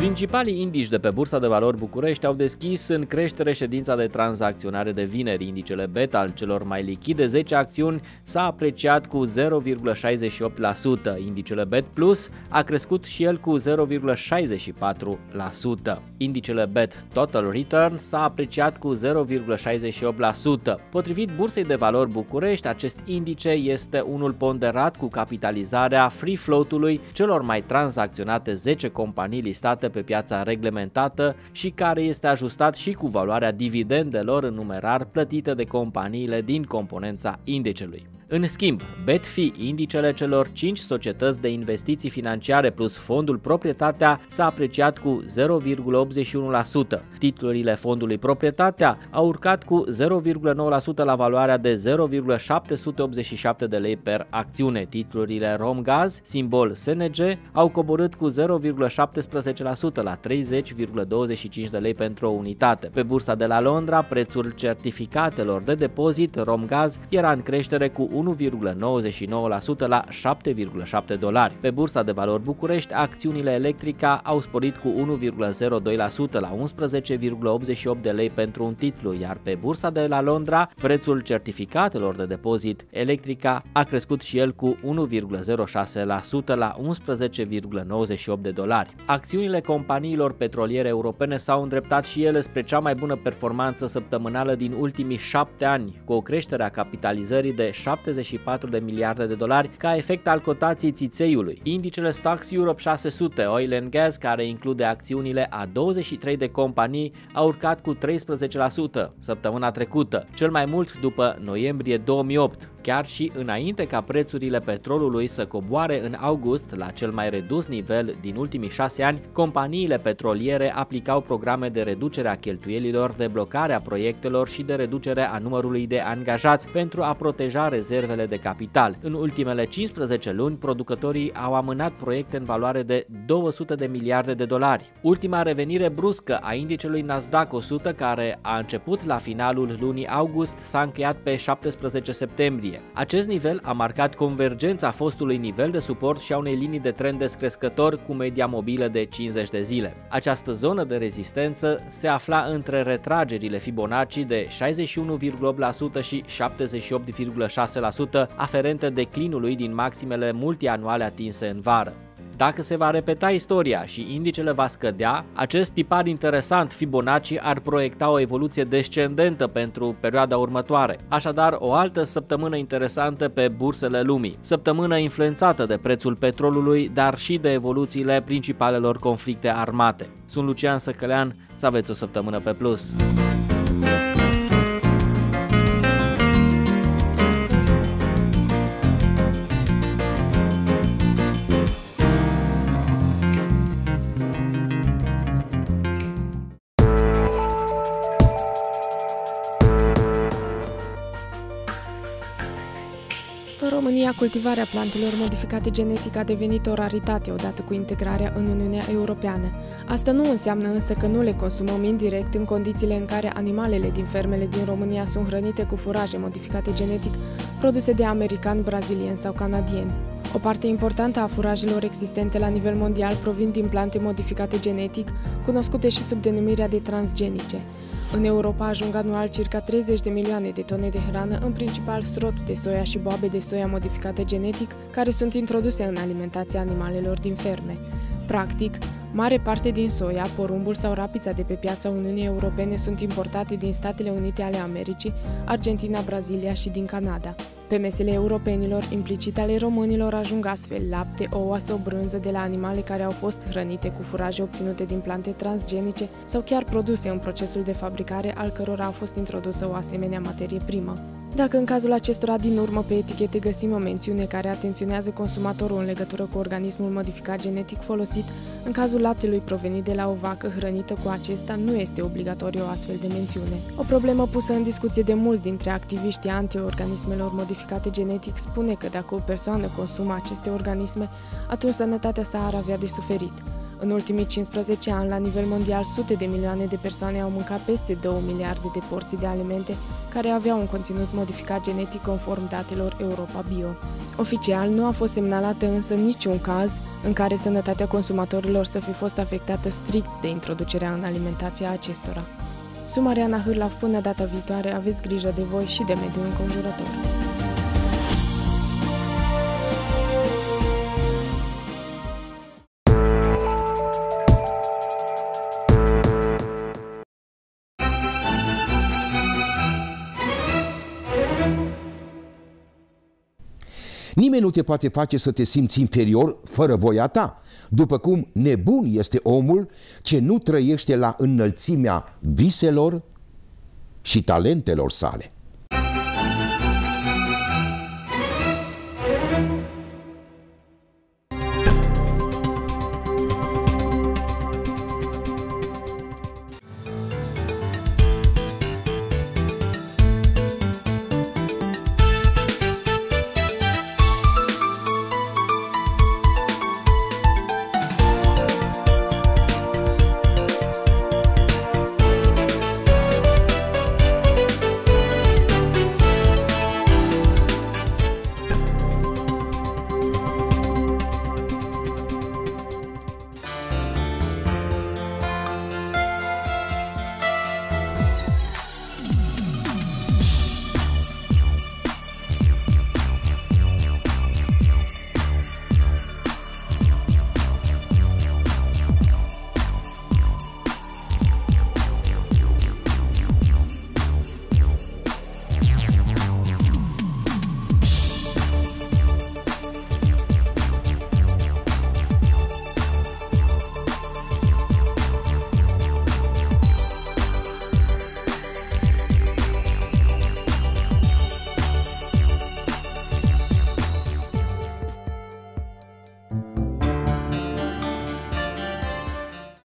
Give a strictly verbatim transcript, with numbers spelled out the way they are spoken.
Principalii indici de pe Bursa de Valori București au deschis în creștere ședința de tranzacționare de vineri. Indicele B E T al celor mai lichide zece acțiuni s-a apreciat cu zero virgulă șaizeci și opt la sută. Indicele B E T Plus a crescut și el cu zero virgulă șaizeci și patru la sută. Indicele B E T Total Return s-a apreciat cu zero virgulă șaizeci și opt la sută. Potrivit Bursei de Valori București, acest indice este unul ponderat cu capitalizarea free float-ului celor mai tranzacționate zece companii listate pe piața reglementată și care este ajustat și cu valoarea dividendelor în numerar plătite de companiile din componența indicelui. În schimb, B E T F I, indicele celor cinci societăți de investiții financiare plus fondul Proprietatea, s-a apreciat cu zero virgulă optzeci și unu la sută. Titlurile fondului Proprietatea au urcat cu zero virgulă nouă la sută la valoarea de zero virgulă șapte sute optzeci și șapte de lei per acțiune. Titlurile Romgaz, simbol S N G, au coborât cu zero virgulă șaptesprezece la sută la treizeci virgulă douăzeci și cinci de lei pentru o unitate. Pe bursa de la Londra, prețul certificatelor de depozit Romgaz era în creștere cu unu virgulă nouăzeci și nouă la sută la șapte virgulă șapte dolari. Pe Bursa de Valori București, acțiunile Electrica au sporit cu unu virgulă zero doi la sută la unsprezece virgulă optzeci și opt de lei pentru un titlu, iar pe Bursa de la Londra, prețul certificatelor de depozit Electrica a crescut și el cu unu virgulă zero șase la sută la unsprezece virgulă nouăzeci și opt de dolari. Acțiunile companiilor petroliere europene s-au îndreptat și ele spre cea mai bună performanță săptămânală din ultimii șapte ani, cu o creștere a capitalizării de șaptezeci și patru de miliarde de dolari ca efect al cotației țițeiului. Indicele Stoxx Europe șase sute Oil and Gas, care include acțiunile a douăzeci și trei de companii, a urcat cu treisprezece la sută săptămâna trecută, cel mai mult după noiembrie două mii opt, chiar și înainte ca prețurile petrolului să coboare în august la cel mai redus nivel din ultimii șase ani. Companiile petroliere aplicau programe de reducere a cheltuielilor, de blocare a proiectelor și de reducere a numărului de angajați pentru a proteja rezervele de capital. În ultimele cincisprezece luni, producătorii au amânat proiecte în valoare de două sute de miliarde de dolari. Ultima revenire bruscă a indicelui Nasdaq o sută, care a început la finalul lunii august, s-a încheiat pe șaptesprezece septembrie. Acest nivel a marcat convergența fostului nivel de suport și a unei linii de trend descrescător cu media mobilă de cincizeci de zile. Această zonă de rezistență se afla între retragerile Fibonacci de șaizeci și unu virgulă opt la sută și șaptezeci și opt virgulă șase la sută aferente declinului din maximele multianuale atinse în vară. Dacă se va repeta istoria și indicele va scădea, acest tipar interesant Fibonacci ar proiecta o evoluție descendentă pentru perioada următoare. Așadar, o altă săptămână interesantă pe bursele lumii. Săptămână influențată de prețul petrolului, dar și de evoluțiile principalelor conflicte armate. Sunt Lucian Săcălean, să aveți o săptămână pe plus! În România, cultivarea plantelor modificate genetic a devenit o raritate odată cu integrarea în Uniunea Europeană. Asta nu înseamnă însă că nu le consumăm indirect în condițiile în care animalele din fermele din România sunt hrănite cu furaje modificate genetic produse de americani, brazilieni sau canadieni. O parte importantă a furajelor existente la nivel mondial provin din plante modificate genetic, cunoscute și sub denumirea de transgenice. În Europa ajung anual circa treizeci de milioane de tone de hrană, în principal srot de soia și boabe de soia modificate genetic, care sunt introduse în alimentația animalelor din ferme. Practic, mare parte din soia, porumbul sau rapița de pe piața Uniunii Europene sunt importate din Statele Unite ale Americii, Argentina, Brazilia și din Canada. Pe mesele europenilor, implicit ale românilor, ajung astfel lapte, ouă sau brânză de la animale care au fost hrănite cu furaje obținute din plante transgenice sau chiar produse în procesul de fabricare al cărora a fost introdusă o asemenea materie primă. Dacă în cazul acestora din urmă pe etichete găsim o mențiune care atenționează consumatorul în legătură cu organismul modificat genetic folosit, în cazul laptelui provenit de la o vacă hrănită cu acesta nu este obligatorie o astfel de mențiune. O problemă pusă în discuție de mulți dintre activiștii anti-organismelor modificate genetic spune că dacă o persoană consumă aceste organisme, atunci sănătatea sa ar avea de suferit. În ultimii cincisprezece ani, la nivel mondial, sute de milioane de persoane au mâncat peste două miliarde de porții de alimente care aveau un conținut modificat genetic conform datelor Europa Bio. Oficial, nu a fost semnalată însă niciun caz în care sănătatea consumatorilor să fi fost afectată strict de introducerea în alimentația acestora. Sunt Mariana Hârlav, până data viitoare, aveți grijă de voi și de mediul înconjurător. Nimeni nu te poate face să te simți inferior fără voia ta, după cum nebun este omul ce nu trăiește la înălțimea viselor și talentelor sale.